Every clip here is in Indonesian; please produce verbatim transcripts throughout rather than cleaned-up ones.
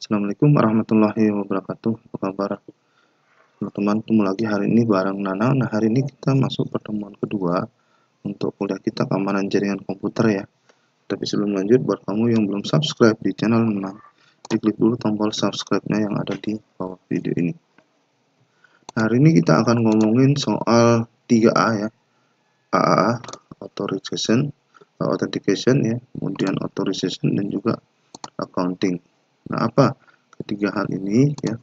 Assalamualaikum warahmatullahi wabarakatuh. Apa kabar teman-teman? Ketemu lagi hari ini bareng Nana. Nah, hari ini kita masuk pertemuan kedua untuk kuliah kita keamanan jaringan komputer ya. Tapi sebelum lanjut, buat kamu yang belum subscribe di channel Nana, diklik dulu tombol subscribe-nya yang ada di bawah video ini. Nah, hari ini kita akan ngomongin soal tiga A ya. A A A, authorization, authentication ya, kemudian authorization dan juga accounting. Nah, apa ketiga hal ini ya?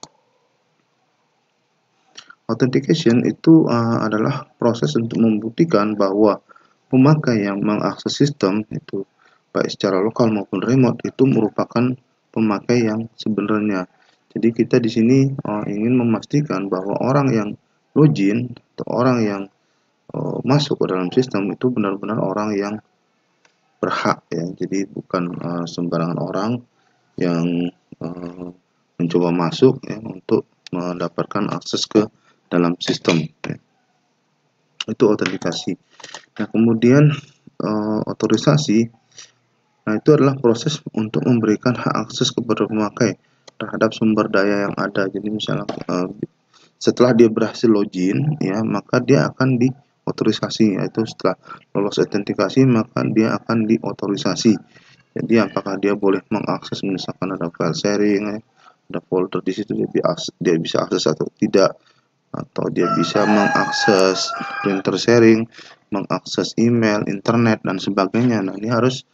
Authentication itu uh, adalah proses untuk membuktikan bahwa pemakai yang mengakses sistem itu baik secara lokal maupun remote itu merupakan pemakai yang sebenarnya. Jadi kita di sini uh, ingin memastikan bahwa orang yang login atau orang yang uh, masuk ke dalam sistem itu benar-benar orang yang berhak ya. Jadi bukan uh, sembarangan orang yang uh, mencoba masuk ya untuk mendapatkan akses ke dalam sistem ya. Itu autentikasi. Nah, kemudian uh, otorisasi, nah itu adalah proses untuk memberikan hak akses kepada pemakai terhadap sumber daya yang ada. Jadi misalnya uh, setelah dia berhasil login ya, maka dia akan diotorisasi, yaitu setelah lolos autentikasi maka dia akan diotorisasi. Jadi apakah dia boleh mengakses, misalkan ada file sharing ya, ada folder di situ, dia bisa akses atau tidak, atau dia bisa mengakses printer sharing, mengakses email, internet dan sebagainya. Nah, ini harus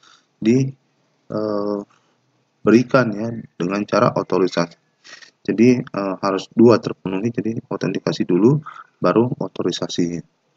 diberikan uh, ya dengan cara otorisasi. Jadi uh, harus dua terpenuhi, jadi autentikasi dulu baru otorisasi.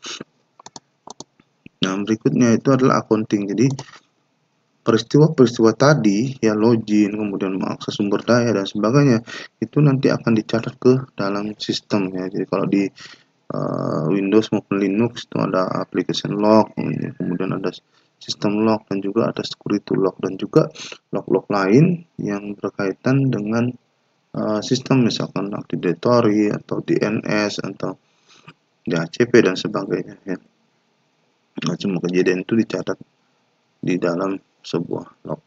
Nah, berikutnya itu adalah accounting. Jadi peristiwa-peristiwa tadi ya, login, kemudian mengakses sumber daya dan sebagainya, itu nanti akan dicatat ke dalam sistem ya. Jadi kalau di uh, Windows maupun Linux itu ada application log, kemudian ada system log dan juga ada security log dan juga log-log lain yang berkaitan dengan uh, sistem, misalkan Active Directory atau D N S atau D H C P dan sebagainya ya. Nah, semua kejadian itu dicatat di dalam sebuah log.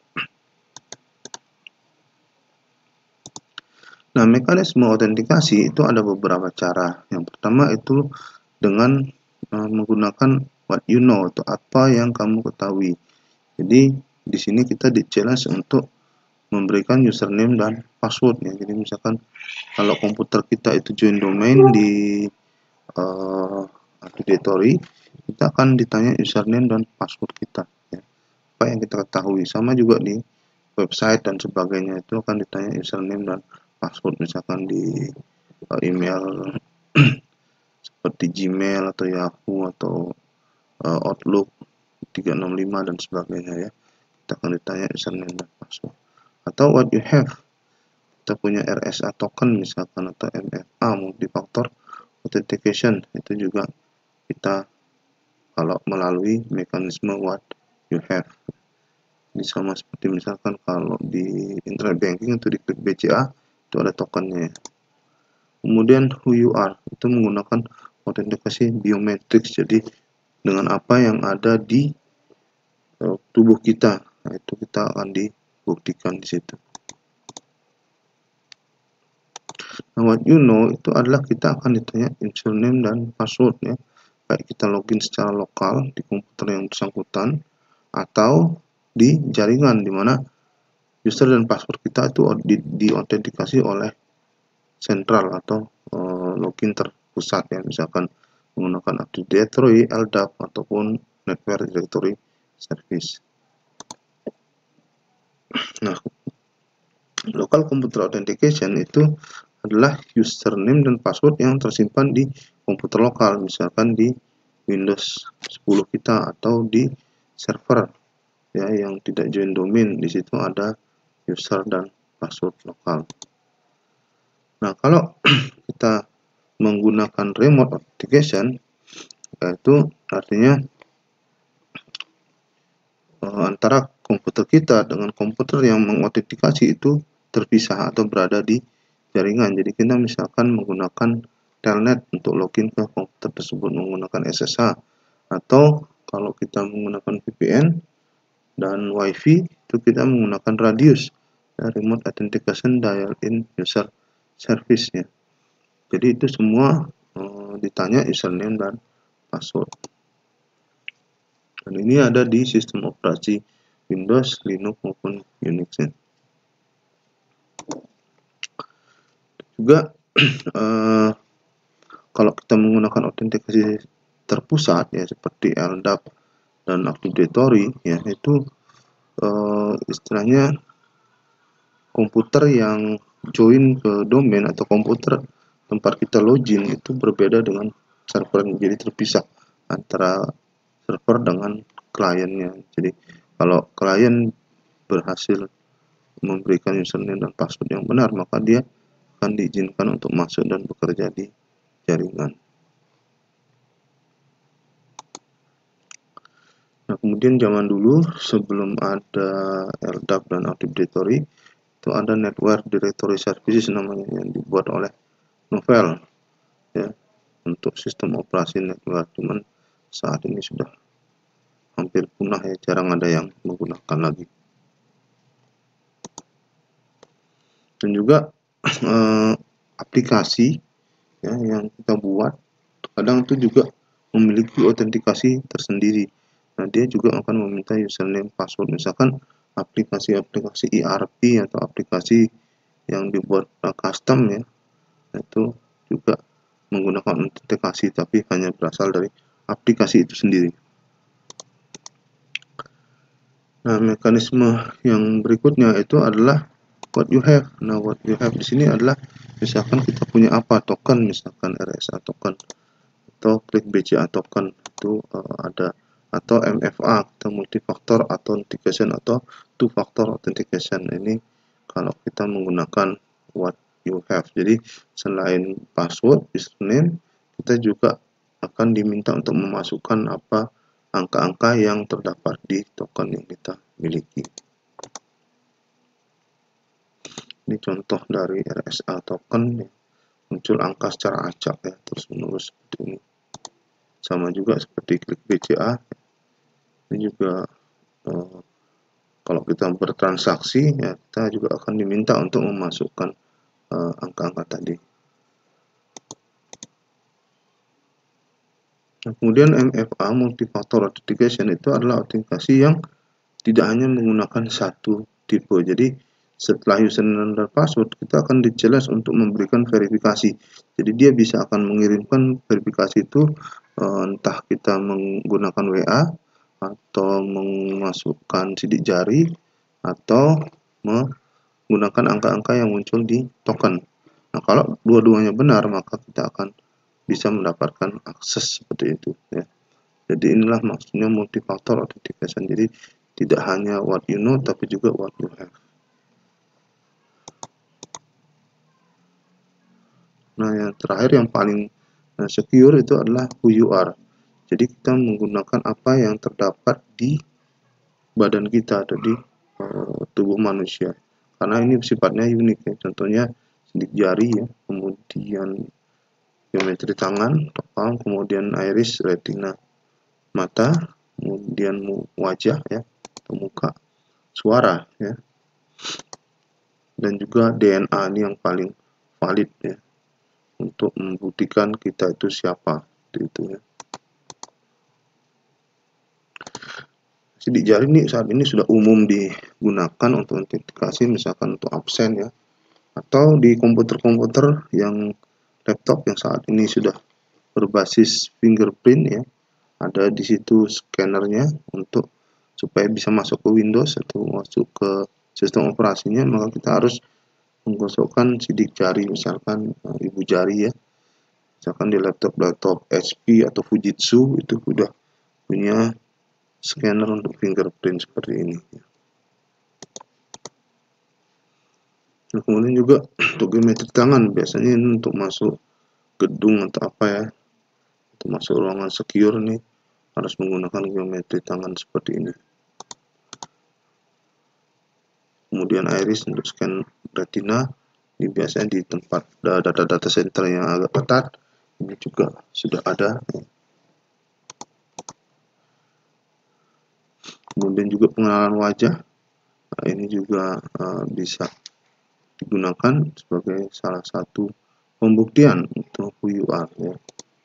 Nah, mekanisme autentikasi itu ada beberapa cara. Yang pertama itu dengan uh, menggunakan what you know atau apa yang kamu ketahui. Jadi di sini kita di challenge untuk memberikan username dan password ya. Jadi misalkan kalau komputer kita itu join domain di uh, Active Directory, kita akan ditanya username dan password kita ya. Apa yang kita ketahui, sama juga di website dan sebagainya itu akan ditanya username dan password, misalkan di uh, email seperti Gmail atau Yahoo atau uh, Outlook tiga enam lima dan sebagainya ya, kita akan ditanya username dan password. Atau what you have, kita punya R S A token misalkan atau M F A, multi-factor authentication, itu juga kita kalau melalui mekanisme what you have. Ini sama seperti misalkan kalau di internet banking itu diklik B C A itu ada tokennya. Kemudian who you are itu menggunakan autentikasi biometrik, jadi dengan apa yang ada di uh, tubuh kita, nah, itu kita akan dibuktikan di situ. Nah, what you know itu adalah kita akan ditanya username dan password ya, baik kita login secara lokal di komputer yang bersangkutan atau di jaringan, di mana user dan password kita itu diautentikasi oleh sentral atau uh, login terpusat ya, misalkan menggunakan Active Directory, L D A P ataupun Network Directory Service. Nah, local computer authentication itu adalah username dan password yang tersimpan di komputer lokal, misalkan di Windows sepuluh kita atau di server ya yang tidak join domain. Di situ ada user dan password lokal. Nah, kalau kita menggunakan remote authentication, yaitu artinya uh, antara komputer kita dengan komputer yang mengautentikasi itu terpisah atau berada di jaringan. Jadi kita misalkan menggunakan telnet untuk login ke komputer tersebut menggunakan S S H, atau kalau kita menggunakan V P N dan WiFi itu kita menggunakan radius. remote authentication dial-in user service ya. Jadi itu semua uh, ditanya username dan password. Dan ini ada di sistem operasi Windows, Linux maupun Unix ya. Juga uh, kalau kita menggunakan autentikasi terpusat ya seperti L D A P dan Active Directory ya, itu uh, istilahnya komputer yang join ke domain atau komputer tempat kita login itu berbeda dengan server, jadi terpisah antara server dengan kliennya. Jadi kalau klien berhasil memberikan username dan password yang benar, maka dia akan diizinkan untuk masuk dan bekerja di jaringan. Nah, kemudian zaman dulu sebelum ada L D A P dan Active Directory itu ada Network Directory Services namanya yang dibuat oleh Novell ya untuk sistem operasi network, cuman saat ini sudah hampir punah ya, jarang ada yang menggunakan lagi. Dan juga eh, aplikasi ya yang kita buat kadang itu juga memiliki autentikasi tersendiri. Nah, dia juga akan meminta username password. Misalkan aplikasi-aplikasi E R P atau aplikasi yang dibuat uh, custom ya, itu juga menggunakan autentikasi tapi hanya berasal dari aplikasi itu sendiri. Nah, mekanisme yang berikutnya itu adalah what you have. Nah, what you have di sini adalah misalkan kita punya apa, token, misalkan R S A token atau klik B C A token itu uh, ada, atau M F A atau multifactor authentication atau two factor authentication. Ini kalau kita menggunakan what you have. Jadi selain password, username, kita juga akan diminta untuk memasukkan apa angka-angka yang terdapat di token yang kita miliki. Ini contoh dari R S A token ya. Muncul angka secara acak ya, terus menerus seperti ini. Sama juga seperti klik B C A, ini juga eh, kalau kita bertransaksi ya kita juga akan diminta untuk memasukkan angka-angka eh, tadi. Nah, kemudian M F A multifactor authentication itu adalah autentikasi yang tidak hanya menggunakan satu tipe. Jadi setelah username dan password kita akan di-challenge untuk memberikan verifikasi. Jadi dia bisa akan mengirimkan verifikasi itu entah kita menggunakan W A atau memasukkan sidik jari atau menggunakan angka-angka yang muncul di token. Nah, kalau dua-duanya benar maka kita akan bisa mendapatkan akses seperti itu ya. Jadi inilah maksudnya multifactor authentication. Jadi tidak hanya what you know tapi juga what you have. Nah, yang terakhir yang paling secure itu adalah who you are. Jadi kita menggunakan apa yang terdapat di badan kita atau di uh, tubuh manusia. Karena ini sifatnya unik ya. Contohnya sidik jari ya, kemudian geometri tangan, palm, kemudian iris, retina mata, kemudian wajah ya, atau muka, suara ya. Dan juga D N A ini yang paling valid ya untuk membuktikan kita itu siapa itu ya. Sidik jari ini saat ini sudah umum digunakan untuk autentikasi, misalkan untuk absen ya, atau di komputer-komputer yang laptop yang saat ini sudah berbasis fingerprint ya, ada di situ scannernya untuk supaya bisa masuk ke Windows atau masuk ke sistem operasinya, maka kita harus menggosokkan sidik jari, misalkan uh, ibu jari ya, misalkan di laptop-laptop H P atau Fujitsu itu sudah punya scanner untuk fingerprint seperti ini. Nah, kemudian juga untuk geometri tangan, biasanya ini untuk masuk gedung atau apa ya, untuk masuk ruangan secure nih harus menggunakan geometri tangan seperti ini. Kemudian iris untuk scan retina, ini biasanya di tempat data-data center yang agak ketat, ini juga sudah ada. Kemudian juga pengenalan wajah, Nah, ini juga uh, bisa digunakan sebagai salah satu pembuktian untuk who you are ya.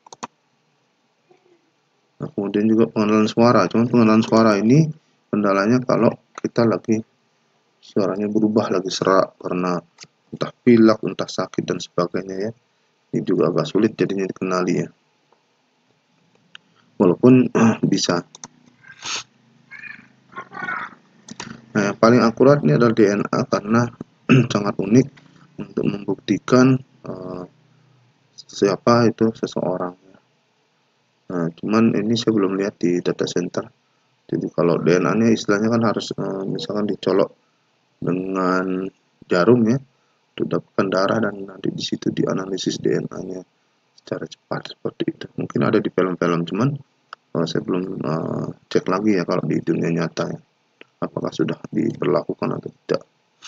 Nah, kemudian juga pengenalan suara. Cuman pengenalan suara ini kendalanya kalau kita lagi suaranya berubah, lagi serak karena entah pilek, entah sakit dan sebagainya ya. Ini juga agak sulit jadinya dikenali ya. Walaupun uh, bisa. Nah, yang paling akurat ini adalah D N A karena sangat unik untuk membuktikan uh, siapa itu seseorang. Nah, cuman ini saya belum lihat di data center. Jadi kalau D N A-nya istilahnya kan harus uh, misalkan dicolok dengan jarum ya, untuk dapatkan darah dan nanti di situ dianalisis D N A-nya secara cepat seperti itu. Mungkin ada di film-film, cuman uh, saya belum uh, cek lagi ya kalau di dunia nyata ya, apakah sudah diberlakukan atau tidak.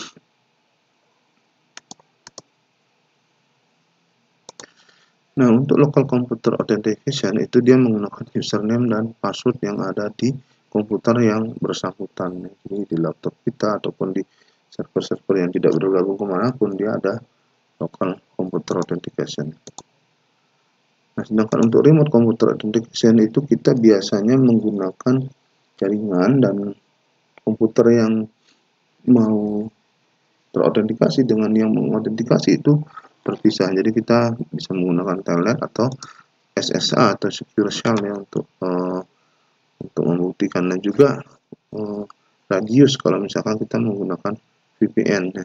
Nah, untuk local computer authentication itu dia menggunakan username dan password yang ada di komputer yang bersangkutan. Jadi di laptop kita ataupun di server-server yang tidak bergabung kemanapun dia ada local computer authentication. Nah, sedangkan untuk remote computer authentication itu kita biasanya menggunakan jaringan dan komputer yang mau terautentikasi dengan yang mengautentikasi itu terpisah. Jadi kita bisa menggunakan telnet atau S S A atau secure shell ya untuk uh, untuk membuktikan, dan juga uh, radius kalau misalkan kita menggunakan V P N ya.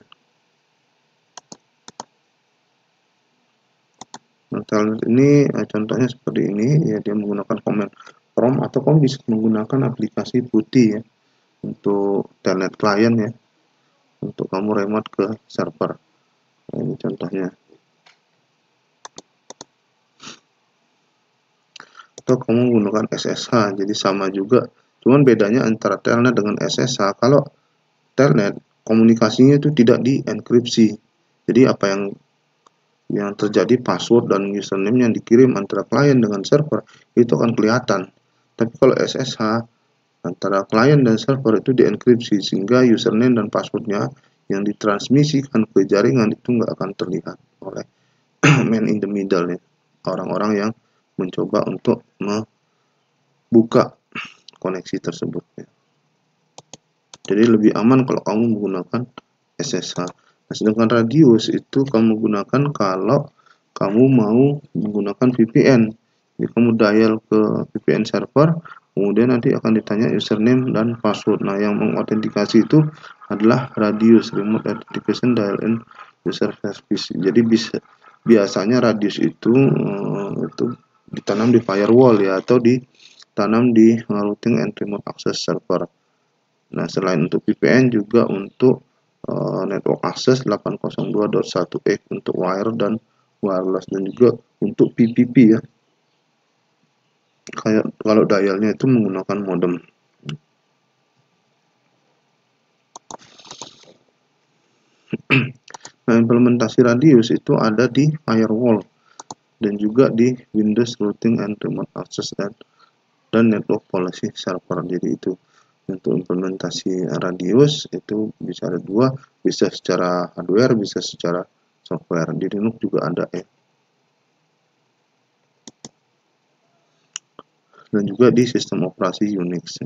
Nah, telnet ini uh, contohnya seperti ini ya, dia menggunakan command prompt atau kamu bisa menggunakan aplikasi putih ya untuk telnet client ya, untuk kamu remote ke server. Nah, ini contohnya. Atau kamu menggunakan S S H, jadi sama juga, cuman bedanya antara telnet dengan S S H, kalau telnet komunikasinya itu tidak dienkripsi, jadi apa yang yang terjadi password dan username yang dikirim antara klien dengan server itu akan kelihatan. Tapi kalau S S H antara klien dan server itu dienkripsi, sehingga username dan passwordnya yang ditransmisikan ke jaringan itu nggak akan terlihat oleh man in the middle ya, orang-orang yang mencoba untuk membuka koneksi tersebut ya. Jadi lebih aman kalau kamu menggunakan S S H. Nah, sedangkan radius itu kamu gunakan kalau kamu mau menggunakan V P N. Jadi kamu dial ke V P N server, kemudian nanti akan ditanya username dan password. Nah, yang mengautentikasi itu adalah radius, remote authentication dial in user service. Jadi bisa biasanya radius itu uh, itu ditanam di firewall ya, atau ditanam di routing and remote access server. Nah, selain untuk V P N juga untuk uh, network access delapan nol dua dot satu x untuk wire dan wireless, dan juga untuk P P P ya. Kayak kalau dialnya itu menggunakan modem. Nah, implementasi radius itu ada di firewall dan juga di Windows Routing and Remote Access dan, dan Network Policy Server. Jadi itu untuk implementasi radius itu bisa ada dua, bisa secara hardware, bisa secara software. Di Linux juga ada ya. Dan juga di sistem operasi Unix.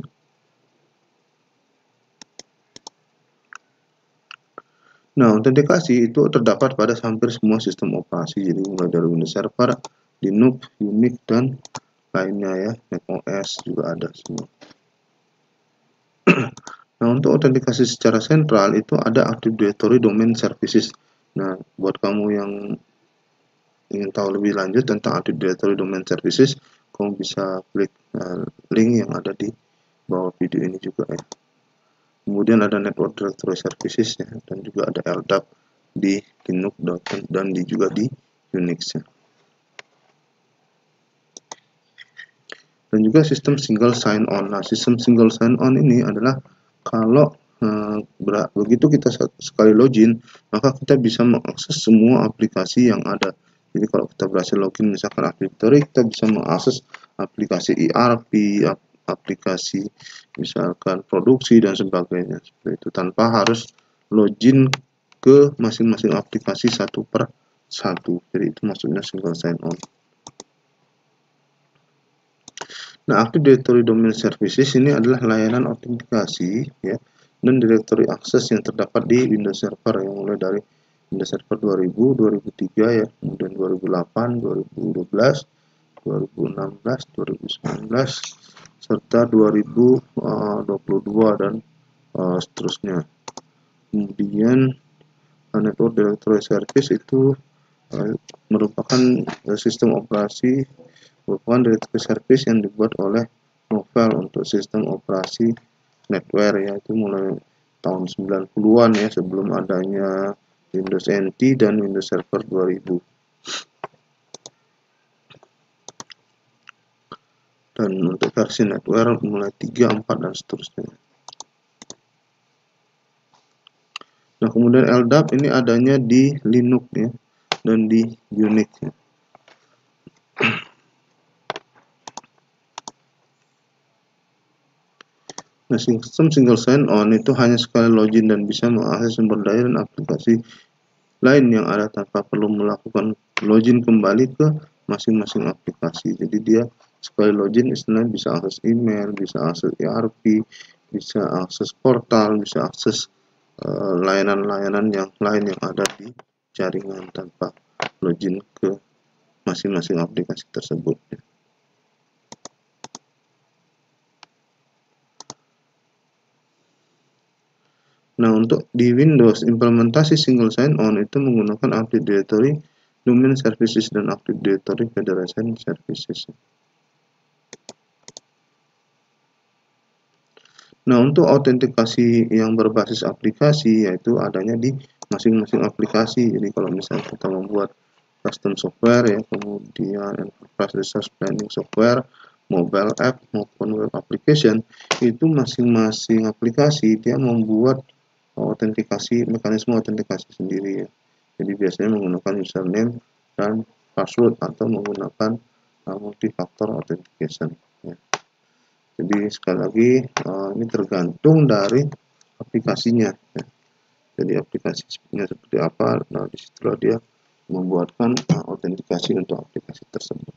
Nah, autentikasi itu terdapat pada hampir semua sistem operasi, jadi mulai dari Windows Server, Linux, Unix, dan lainnya ya, macOS juga ada semua. Nah, untuk autentikasi secara sentral itu ada Active Directory Domain Services. Nah, buat kamu yang ingin tahu lebih lanjut tentang Active Directory Domain Services, kamu bisa klik uh, link yang ada di bawah video ini juga ya. Kemudian ada Network Directory Services ya, dan juga ada L D A P di Linux dan di juga di Unix ya. Dan juga sistem single sign on. Nah, sistem single sign on ini adalah kalau eh, begitu kita sekali login, maka kita bisa mengakses semua aplikasi yang ada. Jadi kalau kita berhasil login misalkan Active Directory, kita bisa mengakses aplikasi E R P, aplikasi, misalkan produksi dan sebagainya, seperti itu, tanpa harus login ke masing-masing aplikasi satu per satu. Jadi itu maksudnya single sign on. Nah, Active Directory Domain Services ini adalah layanan autentikasi ya dan directory access yang terdapat di Windows Server, yang mulai dari Windows Server dua ribu, dua ribu tiga ya, kemudian dua ribu delapan, dua ribu dua belas, dua ribu enam belas, dua ribu sembilan belas, serta dua ribu dua puluh dua dan uh, seterusnya. Kemudian uh, Network Directory Service itu uh, merupakan uh, sistem operasi merupakan directory service yang dibuat oleh Novell untuk sistem operasi netware, yaitu mulai tahun sembilan puluhan ya, sebelum adanya Windows N T dan Windows Server dua ribu. Dan untuk versi netware mulai tiga, empat dan seterusnya. Nah, kemudian L D A P ini adanya di Linux ya dan di Unix ya. Nah, sistem single sign on itu hanya sekali login dan bisa mengakses sumber daya dan aplikasi lain yang ada tanpa perlu melakukan login kembali ke masing-masing aplikasi. Jadi dia sekali login istilahnya bisa akses email, bisa akses E R P, bisa akses portal, bisa akses layanan-layanan uh, yang lain yang ada di jaringan tanpa login ke masing-masing aplikasi tersebut. Nah, untuk di Windows, implementasi single sign-on itu menggunakan Active Directory Domain Services dan Active Directory Federation Services. Nah, untuk autentikasi yang berbasis aplikasi, yaitu adanya di masing-masing aplikasi. Jadi, kalau misalnya kita membuat custom software, ya, kemudian enterprise resource planning software, mobile app, maupun web application, itu masing-masing aplikasi dia membuat autentikasi, mekanisme autentikasi sendiri ya. Jadi biasanya menggunakan username dan password atau menggunakan uh, multi-factor authentication ya. Jadi sekali lagi uh, ini tergantung dari aplikasinya ya. Jadi aplikasinya seperti apa, nah disitulah dia membuatkan uh, autentikasi untuk aplikasi tersebut.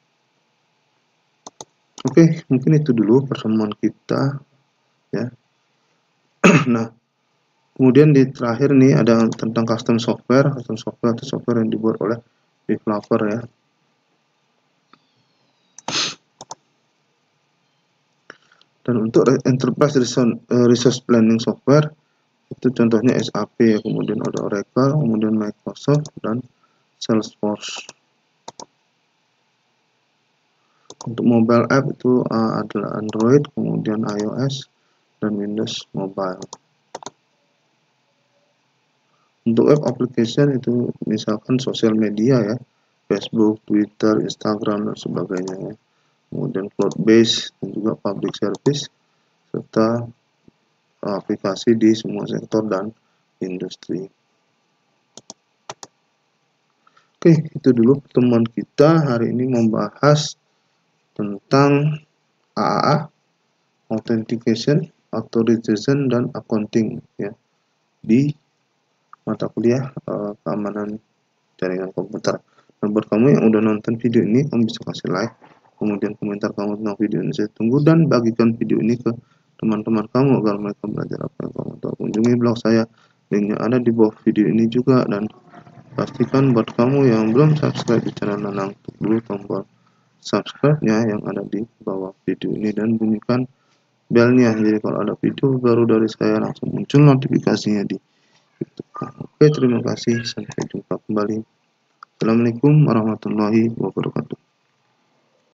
Oke, mungkin itu dulu pertemuan kita ya. Nah, kemudian di terakhir nih ada tentang custom software, custom software atau software yang dibuat oleh developer ya. Dan untuk enterprise resource planning software itu contohnya S A P ya, kemudian ada Oracle, kemudian Microsoft dan Salesforce. Untuk mobile app itu uh, adalah Android, kemudian iOS dan Windows Mobile. Untuk web application itu misalkan sosial media ya, Facebook, Twitter, Instagram dan sebagainya ya. Kemudian cloud base dan juga public service serta aplikasi di semua sektor dan industri. Oke, itu dulu pertemuan kita hari ini membahas tentang A A A, Authentication, Authorization dan Accounting ya di mata kuliah uh, keamanan jaringan komputer. Nah, buat kamu yang udah nonton video ini, kamu bisa kasih like, kemudian komentar kamu tentang video ini saya tunggu, dan bagikan video ini ke teman-teman kamu agar mereka belajar apa yang kamu tahu. Kunjungi blog saya, linknya ada di bawah video ini juga, dan pastikan buat kamu yang belum subscribe di channel Nanang, klik dulu tombol subscribe-nya yang ada di bawah video ini dan bunyikan belnya, jadi kalau ada video baru dari saya langsung muncul notifikasinya di YouTube. Oke, terima kasih, sampai jumpa kembali. Assalamualaikum warahmatullahi wabarakatuh.